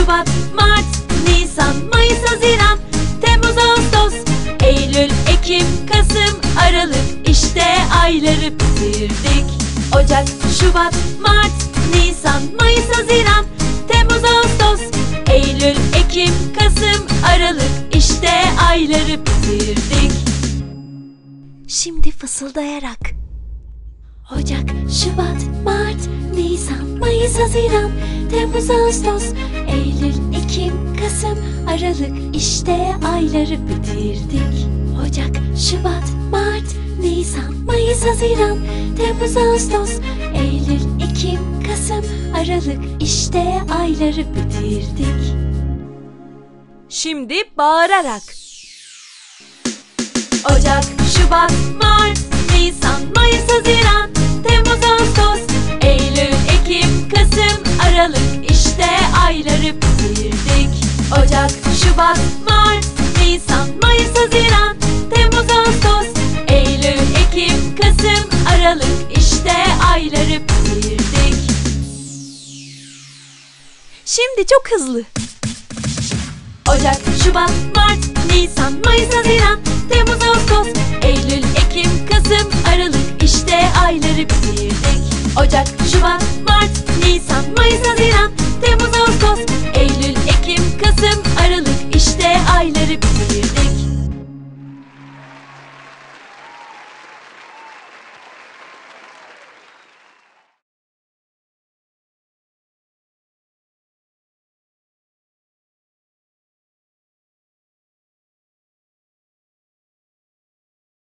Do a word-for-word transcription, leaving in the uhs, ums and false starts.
Şubat, Mart, Nisan, Mayıs, Haziran, Temmuz, Ağustos, Eylül, Ekim, Kasım, Aralık, işte ayları bitirdik. Ocak, Şubat, Mart, Nisan, Mayıs, Haziran, Temmuz, Ağustos, Eylül, Ekim, Kasım, Aralık, işte ayları bitirdik. Şimdi fısıldayarak. Ocak, Şubat, Mart, Nisan, Mayıs, Haziran, Temmuz, Ağustos, Eylül, Ekim, Kasım, Aralık, işte ayları bitirdik. Ocak, Şubat, Mart, Nisan, Mayıs, Haziran, Temmuz, Ağustos, Eylül, Ekim, Kasım, Aralık, işte ayları bitirdik. Şimdi bağırarak. Ocak, Şubat, Mart, Nisan, Mayıs, Haziran, Temmuz, Ağustos, Eylül, Ekim, Kasım, Aralık, işte ayları bitirdik. Ocak, Şubat, Mart, Nisan, Mayıs, Haziran, Temmuz, Ağustos, Eylül, Ekim, Kasım, Aralık, işte ayları bitirdik. Şimdi çok hızlı. Ocak, Şubat, Mart, Nisan, Mayıs, Haziran, Temmuz, Ağustos, Eylül, Ekim, Kasım, Aralık, işte ayları bitirdik. Ocak, Şubat, Mart, Nisan, Mayıs, Haziran,